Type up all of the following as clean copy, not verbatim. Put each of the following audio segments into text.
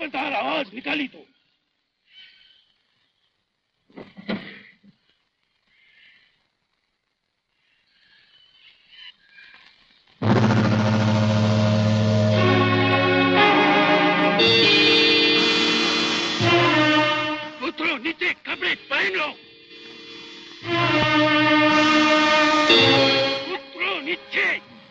खबरदार आवाज निकाली तो। उतरो नीचे, कपड़े पहन लो। उतरो नीचे।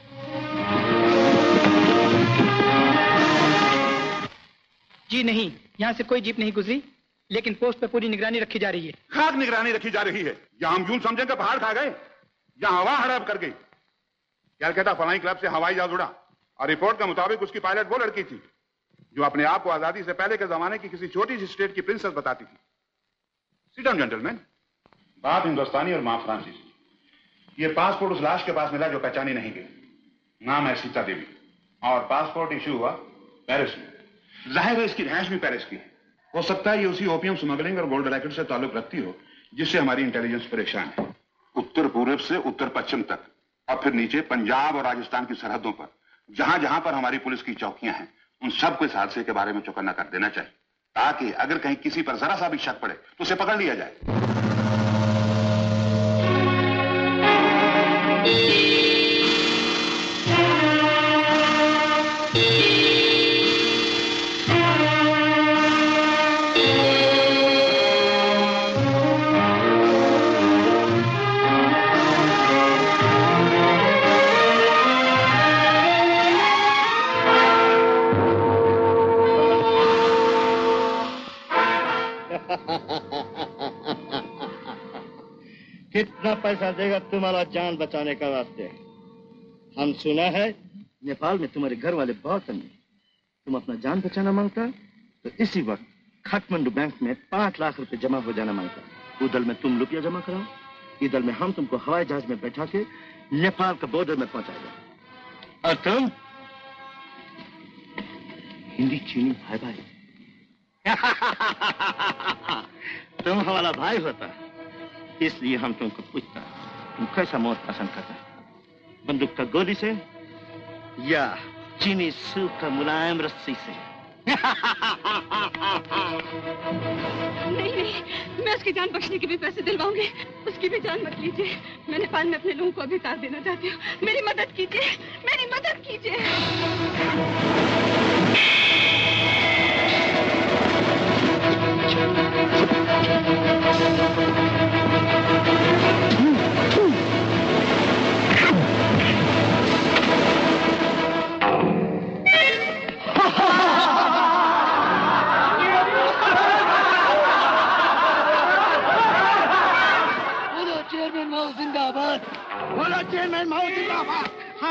जी नहीं, यहाँ से कोई जीप नहीं गुजरी, लेकिन पोस्ट पे पूरी निगरानी रखी जा रही है। खाक निगरानी रखी जा रही है? यहाँ हम यूं समझेंगे पहाड़ खा गए, यहाँ हवा हड़प कर गई। क्या कहता फलाई क्लब से हवाई जहाज उड़ा और रिपोर्ट के मुताबिक उसकी पायलट वो लड़की थी जो अपने आप को आजादी से पहले के जमाने की किसी छोटी सी स्टेट की प्रिंसेस बताती थी। Sit down gentleman. बाप हिंदुस्तानी और मां फ्रांसीसी। ये पासपोर्ट उस लाश के पास मिला जो पहचानी नहीं गई। नाम है सीता देवी और पासपोर्ट इश्यू हुआ पेरिस में। जाहिर है इसकी रिहाइश भी पेरिस की है। हो सकता है ये उसी ओपियम स्मगलिंग और गोल्ड रैकेट से ताल्लुक रखती हो जिससे हमारी इंटेलिजेंस परेशान है। उत्तर पूर्व से उत्तर पश्चिम तक और फिर नीचे पंजाब और राजस्थान की सरहदों पर जहां जहां पर हमारी पुलिस की चौकियां हैं उन सबको इस हादसे के बारे में चौकन्ना कर देना चाहिए, ताकि अगर कहीं किसी पर जरा सा भी शक पड़े तो उसे पकड़ लिया जाए। कितना पैसा देगा तुम्हारा जान बचाने का वास्ते? हम सुना है नेपाल में तुम्हारे घर वाले बहुत अमीर। तुम अपना जान बचाना मांगता तो इसी वक्त काठमांडू बैंक में 5 लाख रुपए जमा हो जाना मांगता। उधर में तुम रुपया जमा कराओ, इधर में हम तुमको हवाई जहाज में बैठा के नेपाल का बॉर्डर में पहुंचाएगा। और तुम हिंदी चीनी भाई भाई तुम हमारा भाई होता, इसलिए हम तुमको पूछता तुम कैसा मौत पसंद करता, बंदूक का गोली से या चीनी सूप का मुलायम रस्सी से? नहीं, मैं उसकी जान बख्शने के भी पैसे दिलवाऊंगी। उसकी भी जान मत लीजिए। मैं नेपाल में अपने लोगों को अभी उतार देना चाहती हूँ। मेरी मदद कीजिए, मेरी मदद कीजिए। चेयरमैन माओ जिंदाबाद। बोलो चेयरमैन माओ जिंदाबाद।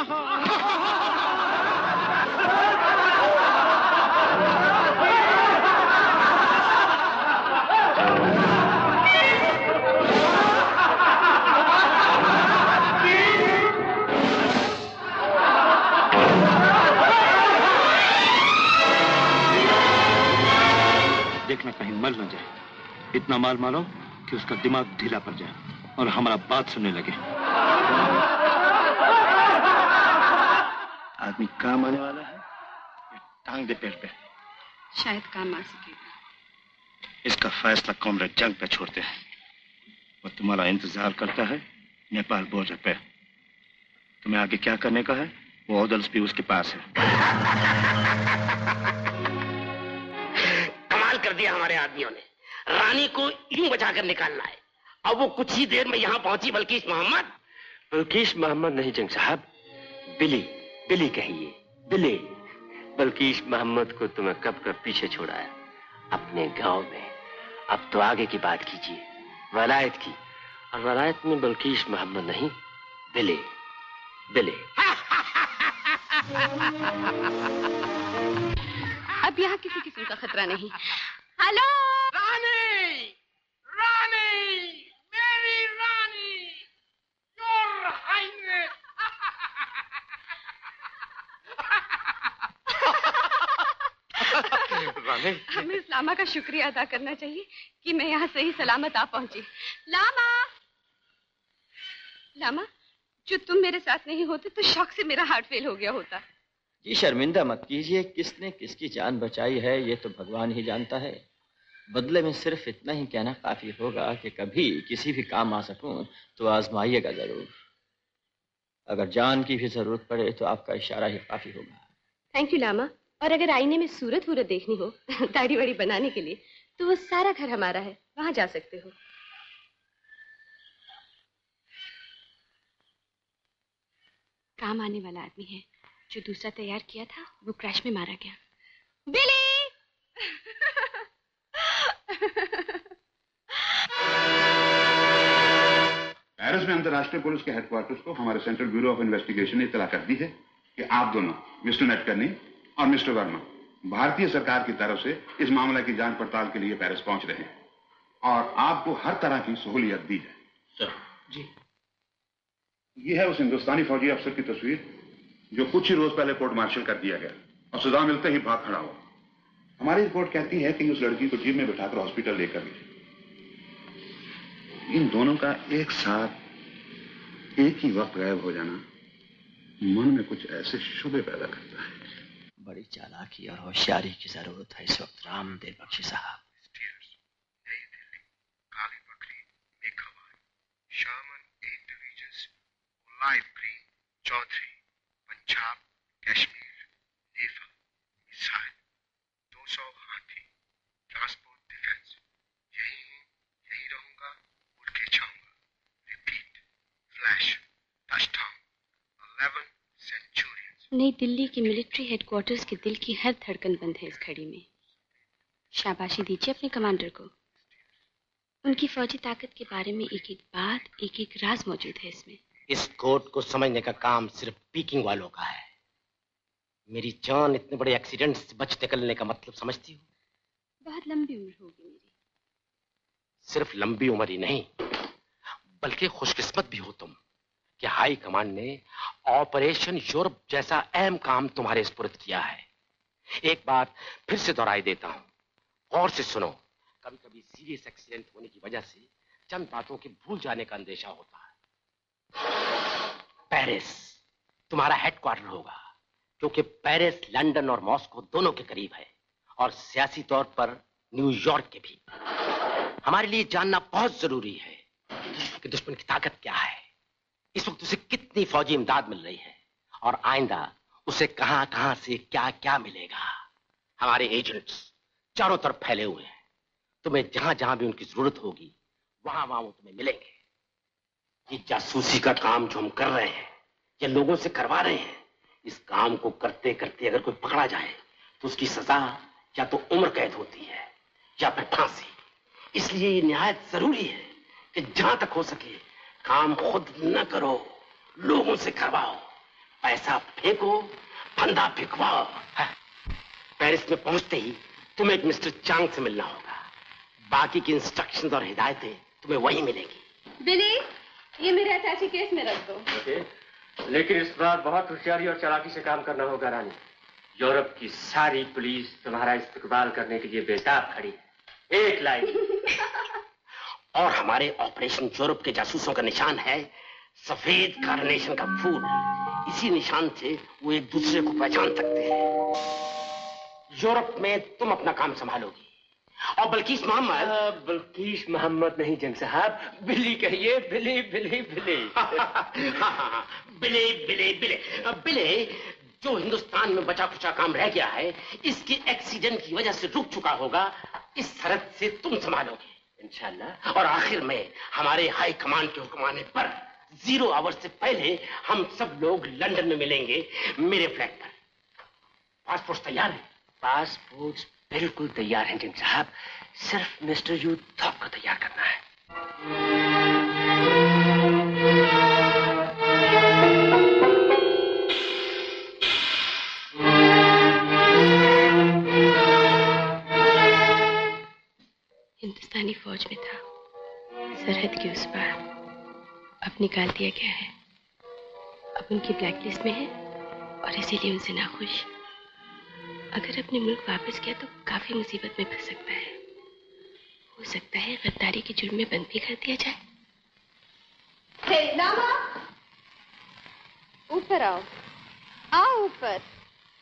देखना कहीं मर न जाए। इतना माल मारो कि उसका दिमाग ढीला पड़ जाए और हमारा बात सुनने लगे। आदमी काम आने वाला है, टांग दे पेड़ पे। शायद काम आ सकेगा। इसका फैसला कॉमरेड जंग पे छोड़ते हैं। वो तुम्हारा इंतजार करता है नेपाल बॉर्डर पे। तुम्हें आगे क्या करने का है वो ऑर्डर्स भी उसके पास है। कमाल कर दिया हमारे आदमियों ने। रानी को यूं बचाकर निकालना है। अब वो कुछ ही देर में यहाँ पहुंची बल्किश मोहम्मद। बल्किश मोहम्मद नहीं जंग साहब, बिली बिली कहिए, बिली। बल्किश मोहम्मद को तुम्हें कब पीछे छोड़ाया अपने गांव में। अब तो आगे की बात कीजिए, वलायत की। और वलायत में बल्किश मोहम्मद नहीं, बिली बिली। अब यहाँ किसी किस्म का खतरा नहीं। हेलो रानी, रानी, मेरी रानी, योर हाइनेस। हमें इस लामा का शुक्रिया अदा करना चाहिए कि मैं यहाँ सही सलामत आ पहुंची। लामा, लामा, जो तुम मेरे साथ नहीं होते तो शौक से मेरा हार्ट फेल हो गया होता। जी शर्मिंदा मत कीजिए, किसने किसकी जान बचाई है ये तो भगवान ही जानता है। बदले में सिर्फ इतना ही कहना काफी होगा कि कभी किसी भी काम आ सकूं तो आजमाइएगा जरूर। अगर जान की भी जरूरत पड़े तो आपका इशारा ही काफी होगा। Thank you lama. और अगर आईने में सूरत वूरत देखनी हो दाढ़ी वाड़ी बनाने के लिए तो वो सारा घर हमारा है, वहां जा सकते हो। काम आने वाला आदमी है, जो दूसरा तैयार किया था वो क्रैश में मारा गया। बिली! पेरिस में अंतर्राष्ट्रीय पुलिस के हेडक्वार्टर्स को हमारे सेंट्रल ब्यूरो ऑफ इन्वेस्टिगेशन ने इत्तला कर दी है कि आप दोनों मिस्टर नटकर्नी और मिस्टर वर्मा भारतीय सरकार की तरफ से इस मामले की जांच पड़ताल के लिए पेरिस पहुंच रहे हैं और आपको हर तरह की सहूलियत दी है। सर जी। ये है उस हिंदुस्तानी फौजी अफसर की तस्वीर जो कुछ ही रोज पहले कोर्ट मार्शल कर दिया गया और सजा मिलते ही भाग खड़ा हुआ। हमारी रिपोर्ट कहती है कि उस लड़की को जीप में बिठाकर हॉस्पिटल लेकर गए। इन दोनों का एक साथ एक ही वक्त गायब हो जाना मन में कुछ ऐसे शुबे पैदा करता है। बड़ी चालाकी और होशियारी की जरूरत है इस वक्त रामदेव बख्शी साहब। नई दिल्ली, काली बकरी, मेघावार, शामन 8 divisions, live green, Chaudhary, Punjab, Kashmir, NEFA, missile, 200 हाथी, ट्रांसपोर्ट डिफेंस, यही रहूंगा, उड़ के छाऊंगा। Repeat, flash, touchdown, 11 centurions. New Delhi के मिलिट्री हेडक्वार्टर्स के दिल की हर धड़कन बंद है इस घड़ी में। शाबाशी दीजिए अपने कमांडर को। उनकी फौजी ताकत के बारे में एक एक बात, एक एक राज मौजूद है इसमें। इस कोड को समझने का काम सिर्फ पीकिंग वालों का है। मेरी जान इतने बड़े एक्सीडेंट से बच निकलने का मतलब समझती हो? बहुत लंबी उम्र होगी मेरी। सिर्फ लंबी उम्र ही नहीं, बल्कि खुशकिस्मत भी हो तुम कि हाई कमांड ने ऑपरेशन यूरोप जैसा अहम काम तुम्हारे स्पुर्द किया है। एक बात फिर से दोहराई देता हूं, गौर से सुनो। कभी कभी सीरियस एक्सीडेंट होने की वजह से चंद बातों के भूल जाने का अंदेशा होता है। पेरिस तुम्हारा हेडक्वार्टर होगा, क्योंकि पेरिस लंदन और मॉस्को दोनों के करीब है और सियासी तौर पर न्यूयॉर्क के भी। हमारे लिए जानना बहुत जरूरी है कि दुश्मन की ताकत क्या है, इस वक्त उसे कितनी फौजी इमदाद मिल रही है और आइंदा उसे कहां कहां से क्या क्या मिलेगा। हमारे एजेंट्स चारों तरफ फैले हुए हैं। तुम्हें जहां जहां भी उनकी जरूरत होगी वहां वहां वो तुम्हें मिलेंगे। ये जासूसी का काम जो हम कर रहे हैं या लोगों से करवा रहे हैं, इस काम को करते करते अगर कोई पकड़ा जाए तो उसकी सजा या तो उम्र कैद होती है या फिर फांसी। इसलिए ये निहायत जरूरी है कि जहां तक हो सके काम खुद न करो, लोगों से करवाओ। पैसा फेंको, फंदा फेंकवाओ। पेरिस में पहुंचते ही तुम्हें एक मिस्टर चांग से मिलना होगा। बाकी की इंस्ट्रक्शंस और हिदायतें तुम्हें वहीं मिलेंगी। बिली, ये मेरे अटैची केस में रख दो। लेकिन इस बार बहुत होशियारी और चालाकी से काम करना होगा रानी। यूरोप की सारी पुलिस तुम्हारा इस्तकबाल करने के लिए बेताब खड़ी है। एक लाइन। और हमारे ऑपरेशन यूरोप के जासूसों का निशान है सफेद कार्नेशन का फूल। इसी निशान से वो एक दूसरे को पहचान सकते हैं। यूरोप में तुम अपना काम संभालोगी और बल्कीश मोहम्मद। बल्कीश मोहम्मद नहीं जंग साहब, बिली कहिए। बिली बिली बिली। बिले बिले बिले बिले जो हिंदुस्तान में बचा खुचा काम रह गया है, इसके एक्सीडेंट की वजह से रुक चुका होगा, इस सरहद से तुम संभालोगे इंशाल्लाह। और आखिर में हमारे हाई कमांड के हुक्म आने पर 0 आवर से पहले हम सब लोग लंदन में मिलेंगे मेरे फ्लैट पर। पासपोर्ट तैयार है? पासपोर्ट बिल्कुल तैयार है जंग साहब, सिर्फ मिस्टर यू थॉक को तैयार करना है। हिंदुस्तानी फौज में था, सरहद के उस पार। अब निकाल दिया गया है, अब उनकी ब्लैकलिस्ट में है और इसीलिए उनसे नाखुश। अगर अपने मुल्क वापस गया तो काफी मुसीबत में फंस सकता है। हो सकता है गद्दारी के जुर्म में बंद भी कर दिया जाए। लामा, ऊपर आओ, आओ ऊपर।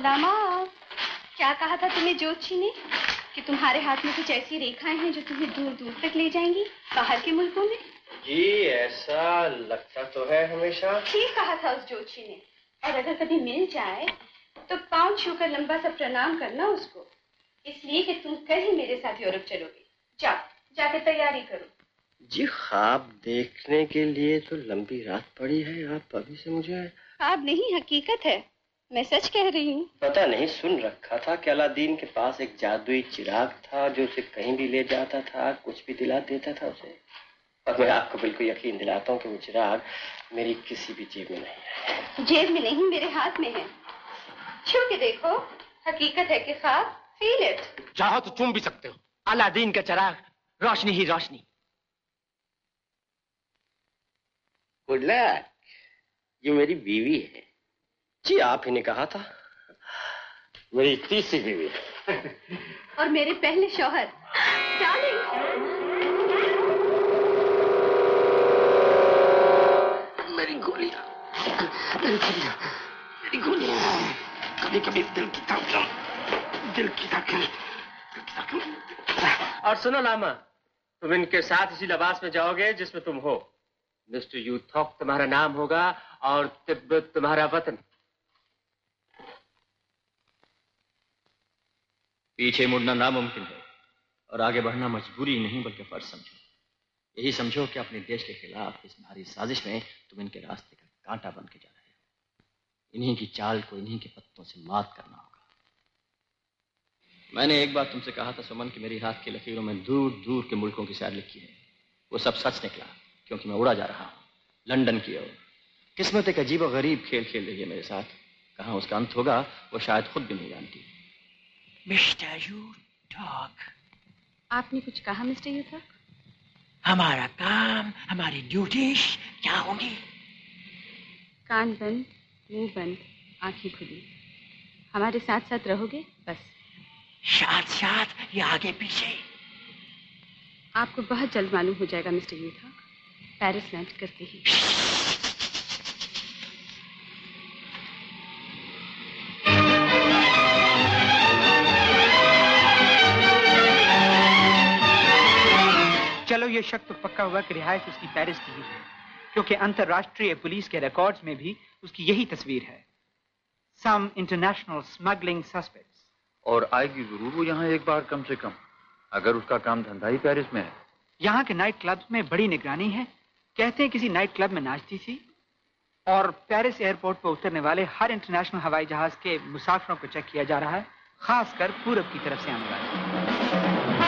लामा, क्या कहा था तुम्हें ज्योतिषी ने कि तुम्हारे हाथ में कुछ ऐसी रेखाएं हैं जो तुम्हें दूर दूर तक ले जाएंगी, बाहर के मुल्कों में? जी ऐसा लगता तो है हमेशा। ठीक कहा था उस ज्योतिषी ने। और अगर कभी मिल जाए तो पाँव छूकर लंबा सा प्रणाम करना उसको, इसलिए कि तुम कल ही मेरे साथ यूरोप चलोगे। जाओ, जाके तैयारी करो। जी ख्वाब देखने के लिए तो लंबी रात पड़ी है, आप अभी से मुझे। ख्वाब नहीं, हकीकत है, मैं सच कह रही हूँ। पता नहीं, सुन रखा था कि अलादीन के पास एक जादुई चिराग था जो उसे कहीं भी ले जाता था, कुछ भी दिला देता था उसे। और मैं आपको बिल्कुल यकीन दिलाता हूँ कि वो चिराग मेरी किसी भी जेब में नहीं है। जेब में नहीं, मेरे हाथ में है। छू के देखो, हकीकत है कि ख्वाब। Feel it. चाहो तो चूम भी सकते हो। अलादीन का चिराग, रोशनी ही रोशनी। गुड लक, ये मेरी बीवी है। जी आप ही ने कहा था, मेरी तीसरी बीवी। और मेरे पहले शौहर। डार्लिंग। मेरी गोलियां, मेरी गोलियां, मेरी गोलियां। कभी कभी दिल की धड़कन, दिल की धड़कन। और सुनो लामा, तुम इनके साथ इसी लिबास में जाओगे जिसमें तुम हो। मिस्टर यूथॉक तुम्हारा नाम होगा और तिब्बत तुम्हारा वतन। पीछे मुड़ना नामुमकिन है और आगे बढ़ना मजबूरी नहीं बल्कि फर्ज समझो। यही समझो कि अपने देश के खिलाफ इस भारी साजिश में तुम इनके रास्ते का कांटा बन के जा रहे हो। इन्हीं की चाल को इन्हीं के पत्तों से मात करना होगा। मैंने एक बार तुमसे कहा था सुमन कि मेरी हाथ की लकीरों में दूर दूर के मुल्कों की सैर लिखी है। वो सब सच निकला, क्योंकि मैं उड़ा जा रहा हूँ लंदन की ओर। किस्मत एक अजीब और गरीब खेल खेल रही है मेरे साथ। कहाँ उसका अंत होगा वो शायद खुद भी नहीं जानती। मिस्टर यूथॉक। आपने कुछ कहा मिस्टर यूथॉक? हमारा काम, हमारी ड्यूटीज क्या होंगी? कान बंद, मुंह बंद, आंखें खुली। हमारे साथ साथ रहोगे बस। साथ साथ या आगे पीछे? आपको बहुत जल्द मालूम हो जाएगा मिस्टर यूथॉक, पेरिस लैंड करते ही। चलो ये शक तो पक्का हुआ कि रिहाइश उसकी पेरिस की ही है, क्योंकि अंतर्राष्ट्रीय पुलिस के रिकॉर्ड्स में भी उसकी यही तस्वीर है। Some international smuggling suspects. और आएगी जरूर वो यहाँ एक बार कम से कम, अगर उसका काम धंधा ही पेरिस में है। यहाँ के नाइट क्लब्स में बड़ी निगरानी है। कहते हैं किसी नाइट क्लब में नाचती थी। और पेरिस एयरपोर्ट पर उतरने वाले हर इंटरनेशनल हवाई जहाज के मुसाफिरों को चेक किया जा रहा है, खासकर पूरब की तरफ से आने वाले।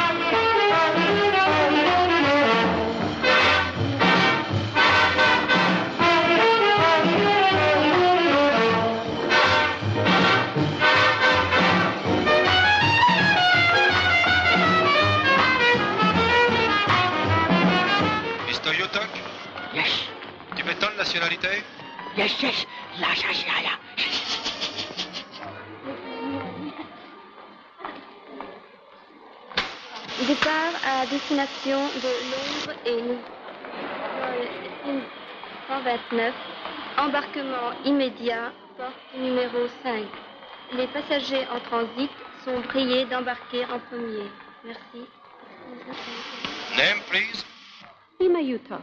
Yes. Tu m'étonnes nationalité? Yes, yes. Là, ça, c'est là. Départ à destination de Londres et nous. 129. Embarquement immédiat, porte numéro 5. Les passagers en transit sont priés d'embarquer en premier. Merci. Name, please. Emma Ewtalk.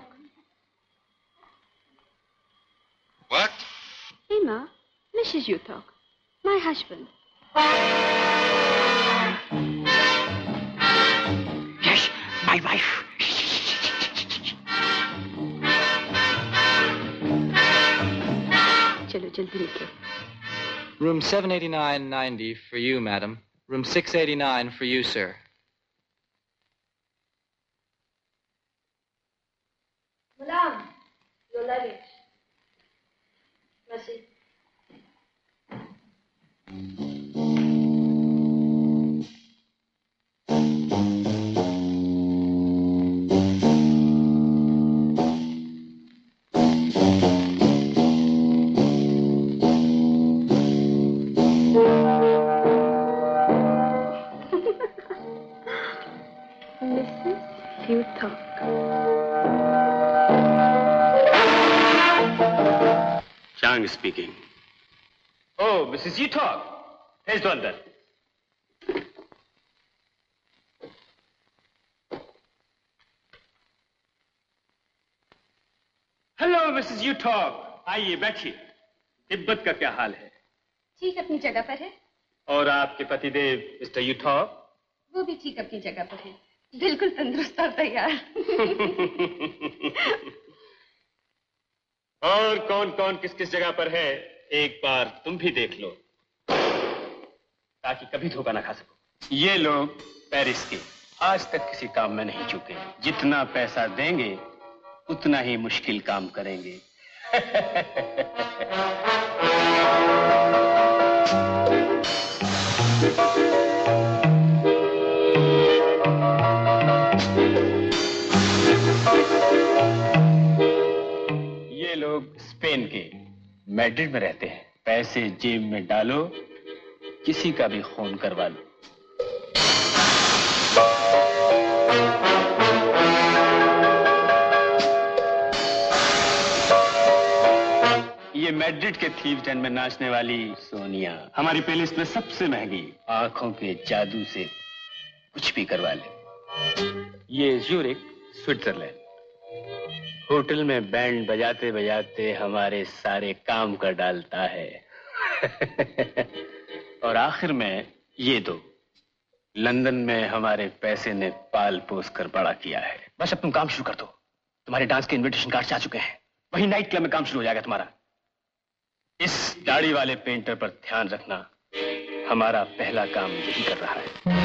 What? Emma, Mrs. Ewtalk, my husband. Yes, my wife. चलो जल्दी निकलो। Room 789-90 for you, madam. Room 689 for you, sir. Madame, your luggage. Merci. Mrs. Ewtalk. Chang speaking. Oh, Mrs. Ewtalk. भेज दो अंदर। Hello Mrs यूटॉक, आइए बैठिए। तिब्बत का क्या हाल है? ठीक अपनी जगह पर है। और आपके पतिदेव मिस्टर यूटॉक? वो भी ठीक अपनी जगह पर है, बिल्कुल तंदुरुस्त और तैयार। और कौन कौन किस किस जगह पर है एक बार तुम भी देख लो, ताकि कभी धोखा ना खा सको। ये लोग पेरिस के आज तक किसी काम में नहीं चुके। जितना पैसा देंगे उतना ही मुश्किल काम करेंगे। ये लोग स्पेन के मैड्रिड में रहते हैं। पैसे जेब में डालो, किसी का भी खून करवा लो। ये मैड्रिड के थीव डेन में नाचने वाली सोनिया, हमारी प्लेलिस्ट में सबसे महंगी। आंखों के जादू से कुछ भी करवा ले। ये ज्यूरिक स्विट्जरलैंड, होटल में बैंड बजाते बजाते हमारे सारे काम कर डालता है। और आखिर में ये दो, लंदन में हमारे पैसे ने पाल पोस कर बड़ा किया है। बस अब तुम काम शुरू कर दो। तुम्हारे डांस के इनविटेशन कार्ड आ चुके हैं। वही नाइट क्लब में काम शुरू हो जाएगा तुम्हारा। इस दाढ़ी वाले पेंटर पर ध्यान रखना, हमारा पहला काम यही कर रहा है।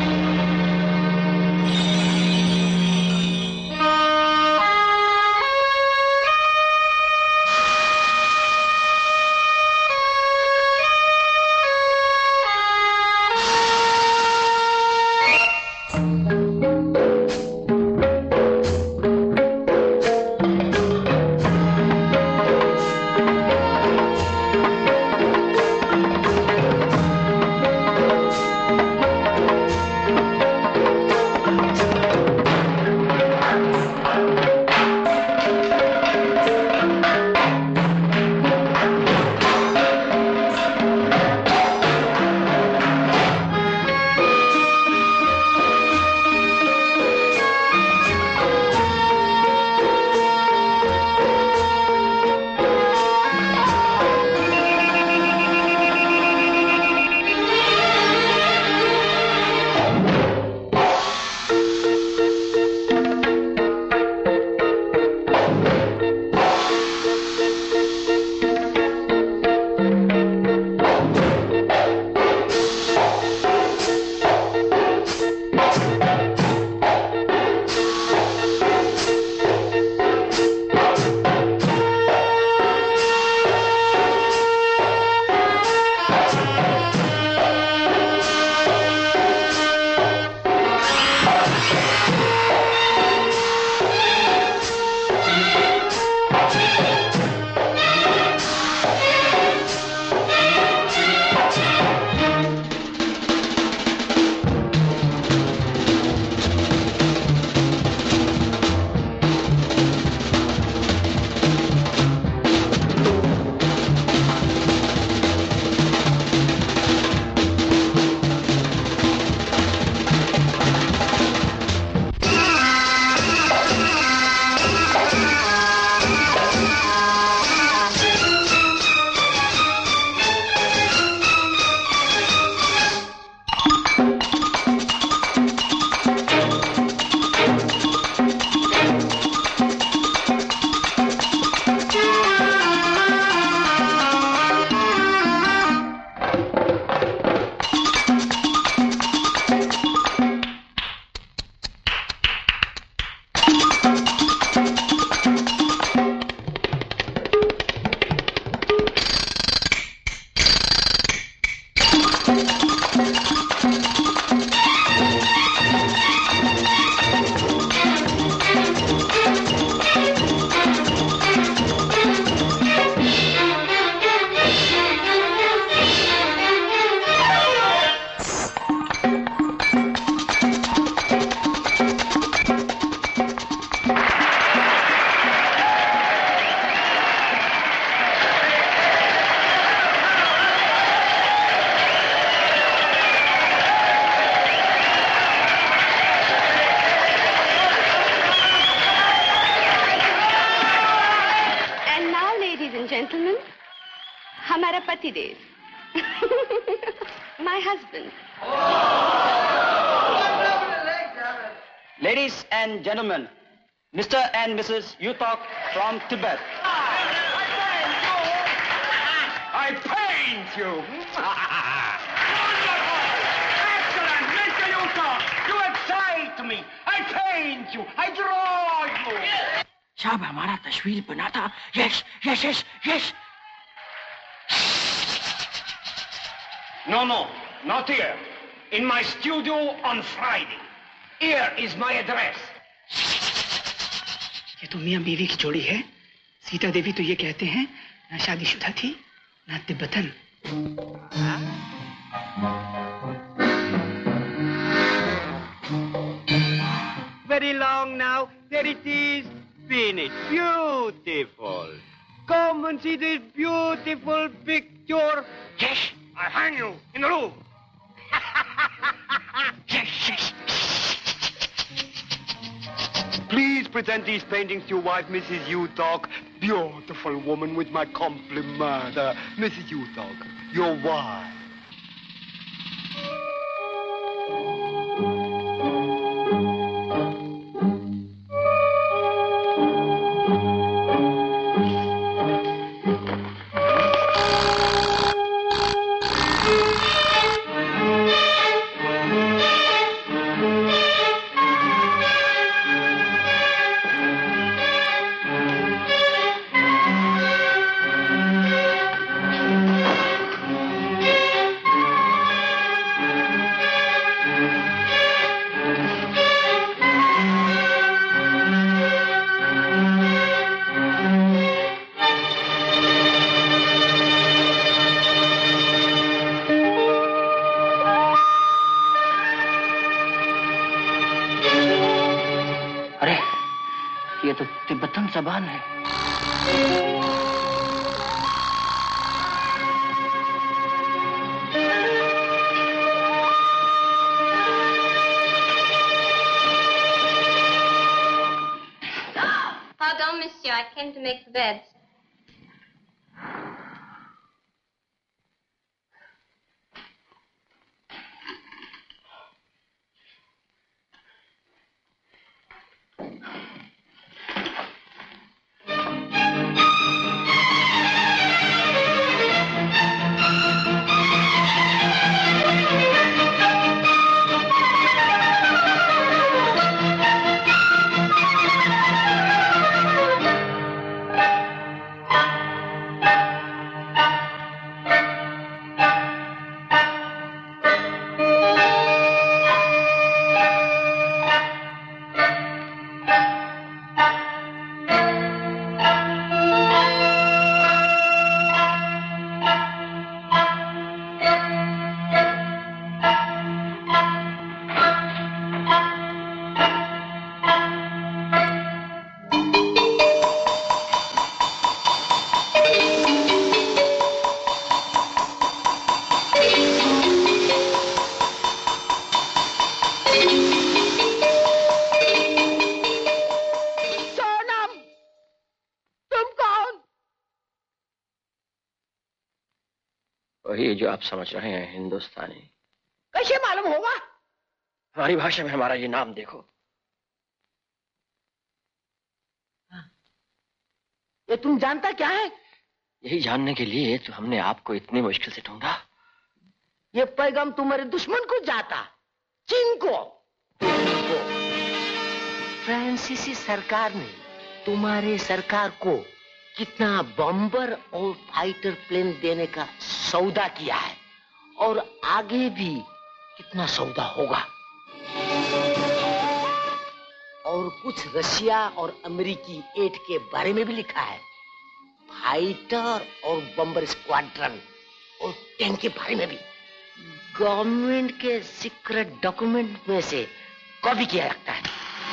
हमारा पति देव, my husband. Ladies and gentlemen, Mr. and Mrs. Yutok from Tibet. I paint you. Excellent, Mr. Yutok. You excite me. I paint you. I draw you. साहब हमारा तस्वीर बनाता। Yes yes yes yes. No, not here. In my studio on Friday. Here is my address. ये तो मियां बीवी की जोड़ी है। सीता देवी तो ये कहते हैं ना शादीशुदा थी ना Tibetan. Very long now. There it is. Finished. Beautiful. Come and see this beautiful picture. Yes, I hang you in the room. Yes, yes. Please present these paintings to your wife, Mrs. Yutok. Beautiful woman with my compliment. Mrs. Yutok, your wife. जबान है। Pardon, monsieur, I came to make the beds. वही जो आप समझ रहे हैं हिंदुस्तानी। कैसे मालूम होगा? हमारी भाषा में हमारा ये नाम देखो। ये तुम जानता क्या है? यही जानने के लिए तो हमने आपको इतनी मुश्किल से ढूंढा। ये पैगाम तुम्हारे दुश्मन को जाता, चीन को। फ्रांसीसी सरकार ने तुम्हारे सरकार को कितना बम्बर और फाइटर प्लेन देने का सौदा किया है और आगे भी कितना सौदा होगा। और कुछ रशिया और अमेरिकी एड के बारे में भी लिखा है। फाइटर और बम्बर स्क्वाड्रन और टैंक के बारे में भी गवर्नमेंट के सीक्रेट डॉक्यूमेंट में से कॉपी किया रखता है।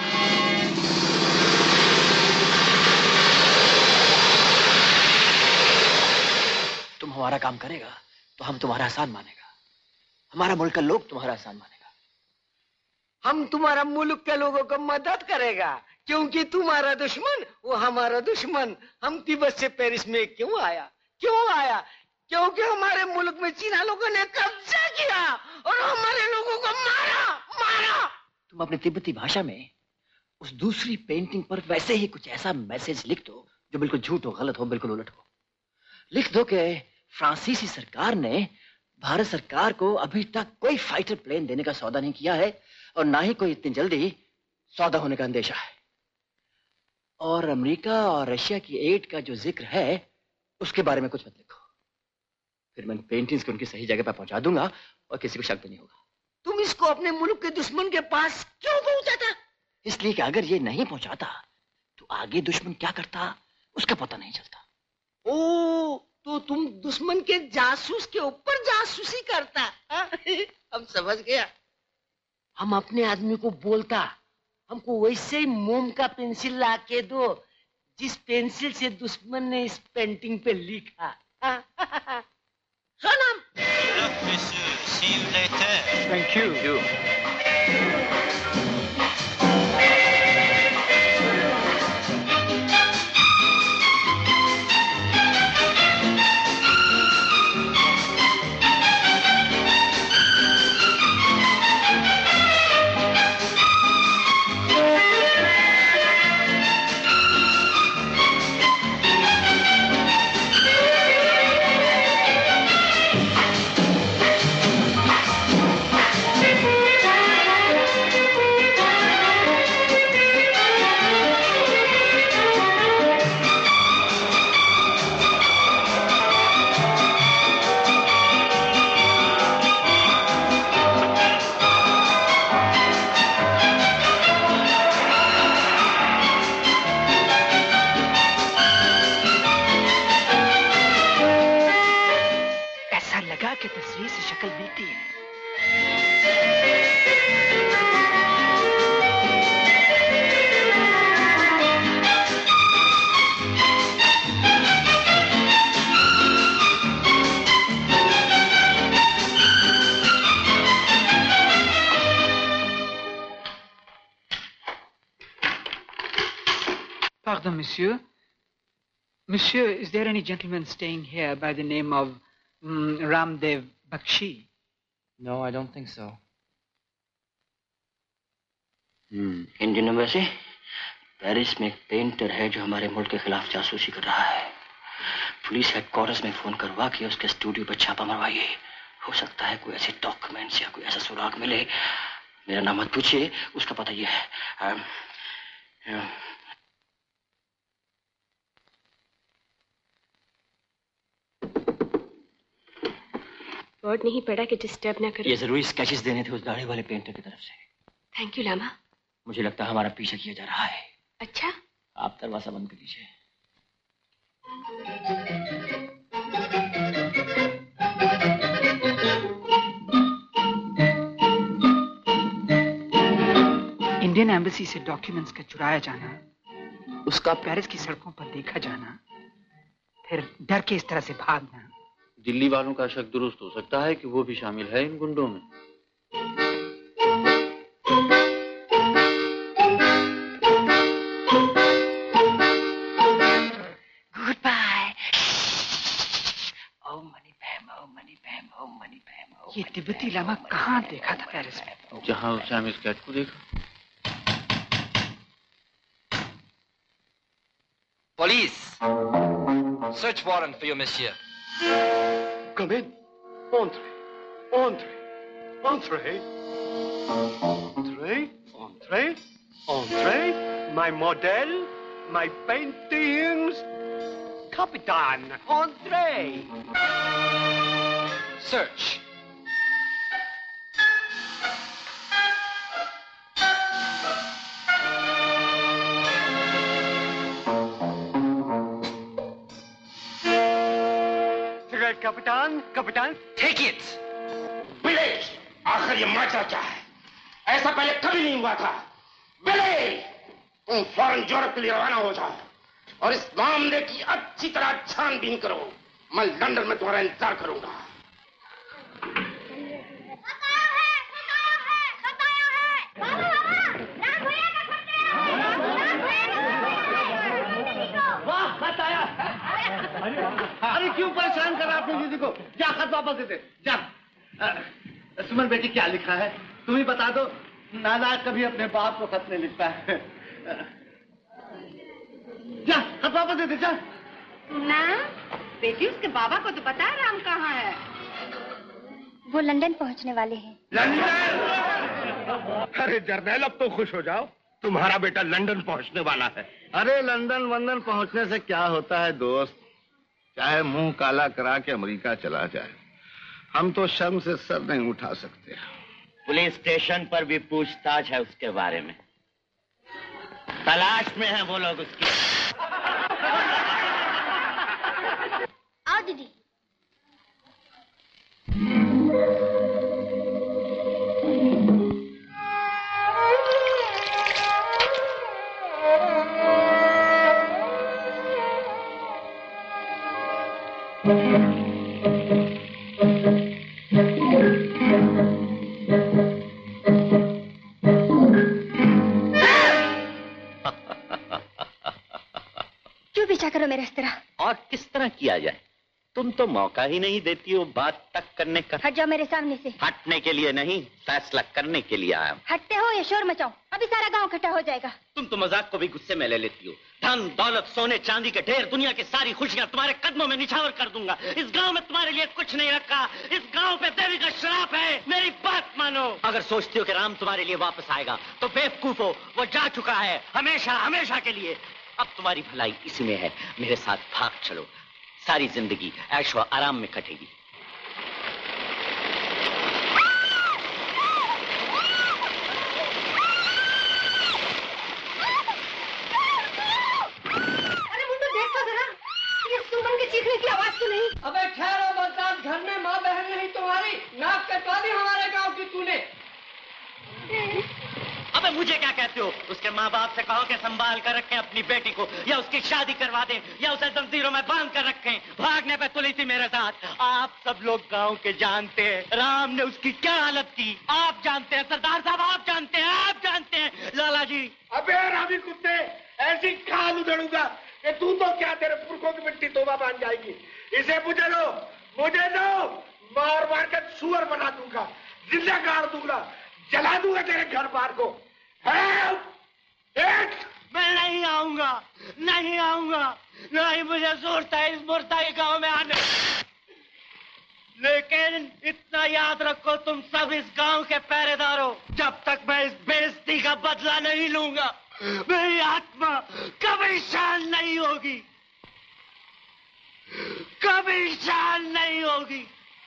तुम हमारा काम करेगा तो हम तुम्हारा एहसान मानेगा। हमारा मुल्क का लोग तुम्हारा एहसान मानेगा। हम तुम्हारा मुल्क के लोगों को मदद करेगा क्योंकि तुम्हारा दुश्मन वो हमारा दुश्मन। हम तिब्बत से पेरिस में क्यों आया? क्योंकि हमारे मुल्क में चीना लोगों ने कब्जा किया और हमारे लोगों को मारा। तुम अपनी तिब्बती भाषा में उस दूसरी पेंटिंग पर वैसे ही कुछ ऐसा मैसेज लिख दो जो बिल्कुल झूठ हो, गलत हो, बिल्कुल उलट हो। लिख दो कि फ्रांसीसी सरकार ने भारत सरकार को अभी तक कोई फाइटर प्लेन देने का सौदा नहीं किया है और ना ही कोई इतनी जल्दी सौदा होने का अंदेशा है। और अमेरिका और रशिया की एड का जो जिक्र है उसके बारे में कुछ मत लिखो। फिर मैं पेंटिंग्स को उनकी सही जगह पर पहुंचा दूंगा और किसी को शक भी नहीं होगा। तुम इसको अपने मुल्क के दुश्मन के पास क्यों पहुंचाता? इसलिए कि अगर ये नहीं पहुंचाता तो आगे दुश्मन क्या करता उसका पता नहीं चलता। ओ, तो तुम दुश्मन के जासूस के ऊपर जासूसी करता। हम समझ गया। हम अपने आदमी को बोलता हमको वैसे ही मोम का पेंसिल ला के दो जिस पेंसिल से दुश्मन ने इस पेंटिंग पे लिखा। सनम। See you later. Thank you. तस्वीर से शक्ल मिलती है। Pardon, monsieur. Monsieur, is there any gentleman staying here by the name of Ramdev Bakshi? No, I don't think so. Indian embassy Paris में एक पेंटर है जो हमारे मुल्क के खिलाफ जासूसी कर रहा है। पुलिस हेडक्वार्टर्स में फोन करवा के उसके स्टूडियो पर छापा मरवाइए। हो सकता है कोई ऐसे डॉक्यूमेंट्स या कोई ऐसा सुराग मिले। मेरा नाम मत पूछिए, उसका पता ये है। वर्ड नहीं पड़ा कि डिस्टर्ब ना करें। ये जरूरी स्केचेस देने थे उस दाढ़ी वाले पेंटर की तरफ से। Thank you lama. मुझे लगता है हमारा पीछा किया जा रहा है। अच्छा, आप दरवाजा बंद कर लीजिए। इंडियन एम्बेसी से डॉक्यूमेंट्स का चुराया जाना, उसका पेरिस की सड़कों पर देखा जाना, फिर डर के इस तरह से भागना। दिल्ली वालों का शक दुरुस्त हो सकता है कि वो भी शामिल है इन गुंडों में। Good bye. ओ मनी पैम, ओ मनी पैम, ओ मनी पैम। ये तिब्बती लामा कहाँ देखा था पेरिस में? जहाँ उसे हम इस कैट को देखा। Police! Search warrant for you, monsieur. Come in. Entrez. Entrez. Entrez. Entrez. Entrez. Entrez. My model. My paintings. Capitan. Entrez. Search. कप्तान, कप्तान, take it. बिले, आखिर ये माजरा क्या है? ऐसा पहले कभी नहीं हुआ था। बिले, तुम फौरन यूरोप के लिए रवाना हो जाओ और इस मामले की अच्छी तरह छानबीन करो। मैं लंदन में तुम्हारा इंतजार करूंगा। अरे क्यों परेशान कर रहा अपनी दीदी को? जा खत वापस दे दे, जा। सुमन बेटी क्या लिखा है तुम ही बता दो। नालायक कभी अपने बाप को खत नहीं लिखता है। जा खत वापस दे दे, जा। ना बेटी उसके बाबा को तो बता राम कहाँ है। वो लंदन पहुंचने वाले हैं। लंदन? अरे जरनैल अब तो खुश हो जाओ, तुम्हारा बेटा लंदन पहुंचने वाला है। अरे लंदन वंदन पहुंचने से क्या होता है दोस्त, चाहे मुंह काला करा के अमेरिका चला जाए, हम तो शर्म से सर नहीं उठा सकते। पुलिस स्टेशन पर भी पूछताछ है उसके बारे में, तलाश में है वो लोग उसकी। आओ दीदी। क्यों पीछा करो मेरा इस तरह? और किस तरह किया जाए, तुम तो मौका ही नहीं देती हो बात तक करने का। हट जाओ मेरे सामने से। हटने के लिए नहीं, फैसला करने के लिए आया। हटते हो या शोर मचाओ, अभी सारा गांव इकट्ठा हो जाएगा। तुम तो मजाक को भी गुस्से में ले लेती हो। धन दौलत सोने चांदी के ढेर, दुनिया की सारी खुशियां तुम्हारे कदमों में निछावर कर दूंगा। इस गांव में तुम्हारे लिए कुछ नहीं रखा, इस गांव पे देवी का श्राप है। मेरी बात मानो। अगर सोचती हो कि राम तुम्हारे लिए वापस आएगा तो बेवकूफ हो, वो जा चुका है हमेशा हमेशा के लिए। अब तुम्हारी भलाई इसी में है, मेरे साथ भाग चलो, सारी जिंदगी ऐशो आराम में कटेगी। अरे मुंडू देखो जरा, ये सुमन के चीखने की आवाज तो नहीं। अबे ठहरो बदनाम, घर में माँ बहन नहीं तुम्हारी, नाक कटवा दी हमारे गांव की तूने। अबे मुझे क्या कहते हो? उसके माँ बाप से कहो कि संभाल कर रखें अपनी बेटी को, या उसकी शादी करवा दें, या उसे जंजीरों में बांध कर रखें। भागने पे तुली थी मेरे साथ। आप सब लोग गांव के जानते हैं राम ने उसकी क्या हालत की। आप जानते हैं सरदार साहब, आप जानते हैं, आप जानते हैं लाला जी। अबे रामी कुत्ते, ऐसी खाल उधड़ूंगा कि तू तो क्या, तेरे पुरखों की मिट्टी तोबा बांध जाएगी। इसे मुझे दो, मुझे दो, मार मार कर सुअर बना दूंगा, जिंदा गाड़ दूंगा, जला दूंगा तेरे घर बार को। मैं नहीं आऊंगा, नहीं आऊंगा, नहीं मुझे सोचता है इस मुर्दा के गांव में आने। लेकिन इतना याद रखो तुम सब इस गांव के पहरेदार हो, जब तक मैं इस बेइज्जती का बदला नहीं लूंगा मेरी आत्मा कभी शांत नहीं होगी, कभी शांत नहीं होगी।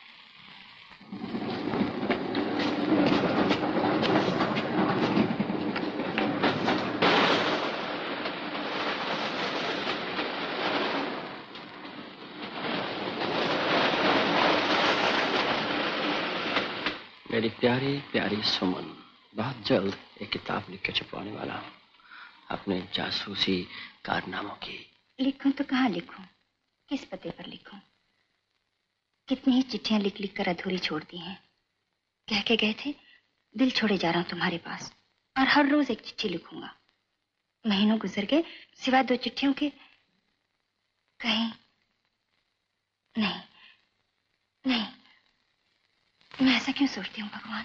मेरी प्यारी प्यारी सुमन, बहुत जल्द एक किताब लिख के छपवाने वाला हूँ अपने जासूसी कारनामों की। लिखूं तो कहाँ लिखूं, किस पते पर लिखूं? कितनी ही चिट्ठियां लिख लिख कर अधूरी छोड़ दी हैं। कह के गए थे दिल छोड़े जा रहा हूं तुम्हारे पास, और हर रोज एक चिट्ठी लिखूंगा। महीनों गुजर गए, सिवाय 2 चिट्ठियों के कहीं नहीं। नहीं, मैं ऐसा क्यों सोचती हूँ भगवान?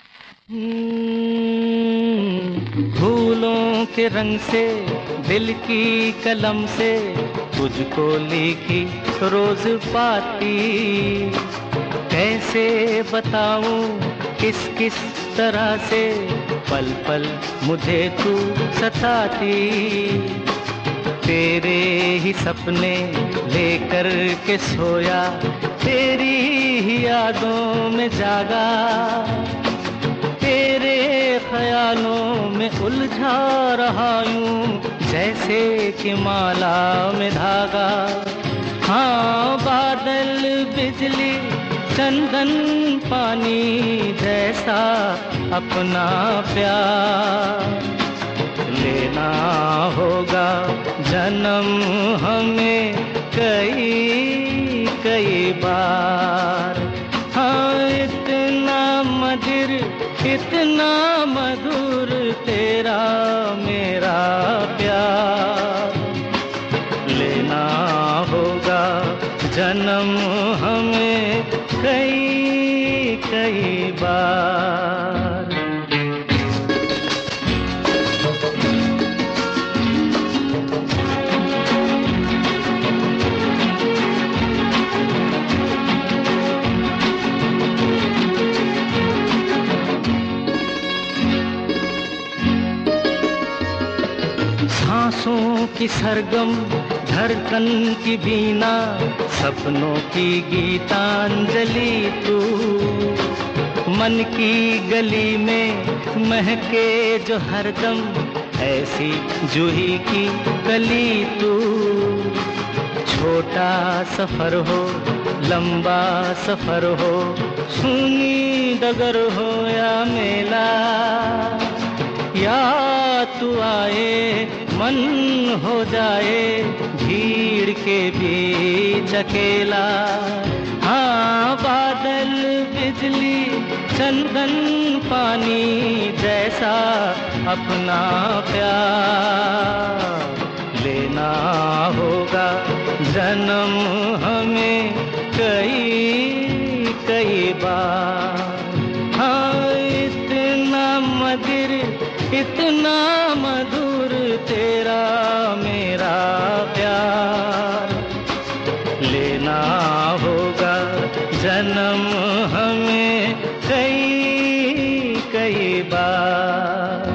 फूलों के रंग से, दिल की कलम से तुझको लिखी रोज पाती, कैसे बताऊं किस किस तरह से पल पल मुझे तू सताती। तेरे ही सपने लेकर के सोया, तेरी ही यादों में जागा, तेरे ख्यालों में उलझा रहा यूं जैसे कि माला में धागा। हाँ, बादल बिजली चंदन पानी जैसा अपना प्यार लेना होगा जन्म हमें कई कई बार। हाँ, इतना मधुर इतना मधुर तेरा मेरा प्यार लेना होगा जन्म की सरगम धड़कन की बीना, सपनों की गीतांजलि तू। मन की गली में महके जो हरदम, ऐसी जूही की कली तू। छोटा सफर हो लंबा सफर हो, सूनी डगर हो या मेला, या तू आए मन हो जाए भीड़ के बीच अकेला। हाँ बादल बिजली चंदन पानी जैसा अपना प्यार लेना होगा जन्म हमें कई कई बार। हाँ इतना मधुर तेरा मेरा प्यार, लेना होगा जन्म हमें कई कई बार।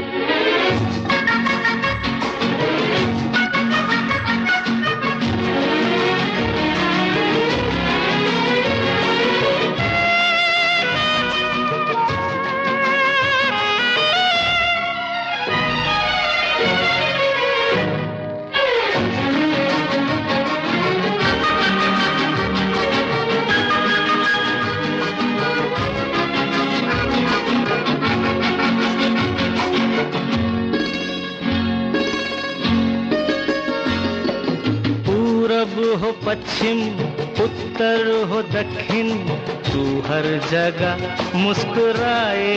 हो पश्चिम उत्तर हो दक्षिण, तू हर जगह मुस्कुराए।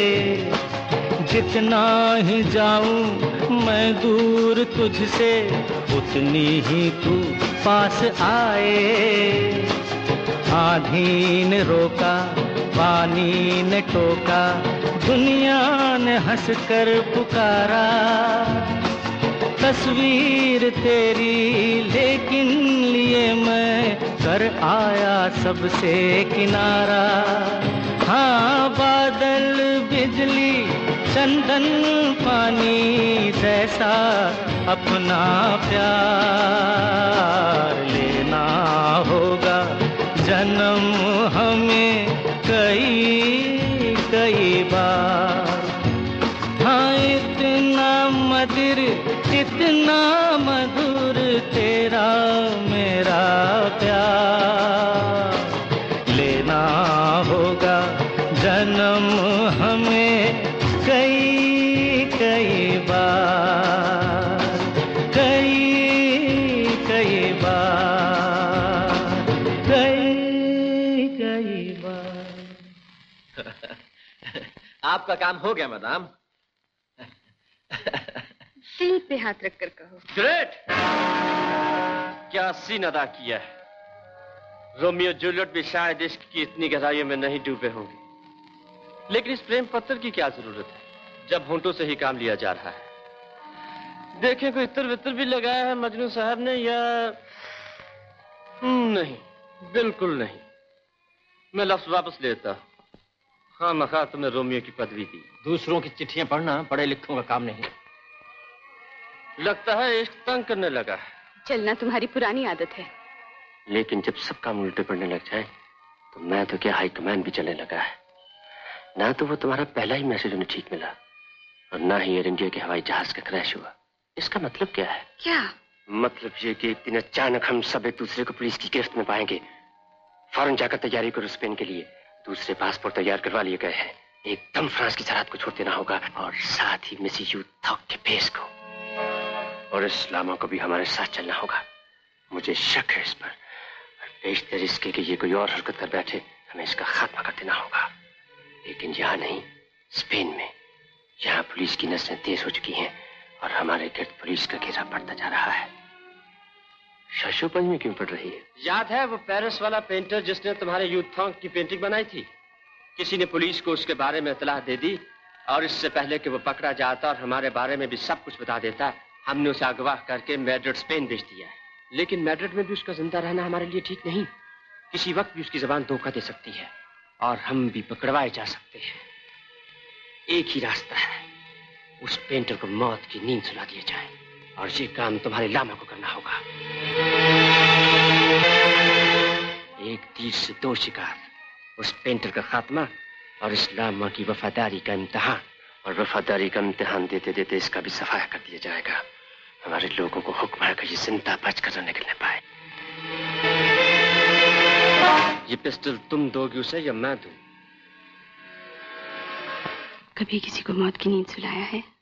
जितना ही जाऊं मैं दूर तुझसे, उतनी ही तू पास आए। आंधी ने रोका पानी ने टोका, दुनिया ने हंसकर पुकारा। तस्वीर तेरी लेकिन लिए मैं कर आया सबसे किनारा। हाँ बादल बिजली चंदन पानी जैसा अपना प्यार लेना होगा जन्म हमें कई कई बार। हाँ इतना मधुर तेरा मेरा प्यार, लेना होगा जन्म हमें कई कई बार, कई कई बार, कई कई बार। आपका काम हो गया मैडम। दिल पे हाथ रखकर कहो। ग्रेट! क्या सीन अदा किया है। रोमियो जूलियट भी शायद इश्क की इतनी गहराइयों में नहीं डूबे होंगे, लेकिन इस प्रेम पत्र की क्या जरूरत है जब होंठों से ही काम लिया जा रहा है। देखें कोई इत्र वित्र भी लगाया है मजनू साहब ने या नहीं? बिल्कुल नहीं। मैं लफ्ज वापस लेता। हाँ मखा तुमने रोमियो की पदवी दी। दूसरों की चिट्ठियां पढ़ना पढ़े लिखों का काम नहीं। लगता है इश्क तंग करने लगा। चलना तुम्हारी पुरानी आदत है। लेकिन जब सब काम उल्टे पड़ने लग जाए तो मैं तो क्या हाई कमांड भी चलने लगा है। ना तो वो तुम्हारा पहला ही मैसेज उन्हें ठीक मिला और ना ही एयर इंडिया के हवाई जहाज का क्रैश हुआ। इसका मतलब क्या है? क्या मतलब ये कि एक दिन अचानक हम सब एक दूसरे को पुलिस की गिरफ्त में पाएंगे। फौरन जाकर तैयारी करो स्पेन के लिए। दूसरे पासपोर्ट तैयार करवा लिए गए हैं। एकदम फ्रांस की सरहद को छोड़ देना होगा और साथ ही मिस यू थॉक के फेस को और इस्लामा को भी हमारे साथ चलना होगा। मुझे शक है इस पर। बेशतर इसके कि ये कोई और हरकत कर बैठे, हमें इसका खात्मा कर देना होगा। लेकिन यहाँ नहीं, स्पेन में। यहाँ पुलिस की नसें तेज हो चुकी हैं और हमारे गिर्द पुलिस का घेरा पड़ता जा रहा है। शशोपंज में क्यों पड़ रही है? याद है वो पेरिस वाला पेंटर जिसने तुम्हारे यूथॉन्ग की पेंटिंग बनाई थी? किसी ने पुलिस को उसके बारे में इत्तला दे दी और इससे पहले कि वो पकड़ा जाता और हमारे बारे में भी सब कुछ बता देता, हमने उसे अगवा करके मैड्रिड स्पेन भेज दिया है। लेकिन मैड्रिड में भी उसका जिंदा रहना हमारे लिए ठीक नहीं। किसी वक्त भी उसकी जबान धोखा दे सकती है और हम भी पकड़वाए जा सकते हैं। एक ही रास्ता है, उस पेंटर को मौत की नींद सुला दिया जाए। और ये काम तुम्हारे लामा को करना होगा। एक तीर से दो शिकार, उस पेंटर का खात्मा और इस लामा की वफादारी का इम्तिहान। और वफादारी का इम्तिहान देते देते इसका भी सफाया कर दिया जाएगा। हमारे लोगों को हुक्म है कि ये जिंदा बचकर न निकलने पाए। ये पिस्टल तुम दोगे उसे या मैं दूं? कभी किसी को मौत की नींद सुलाया है?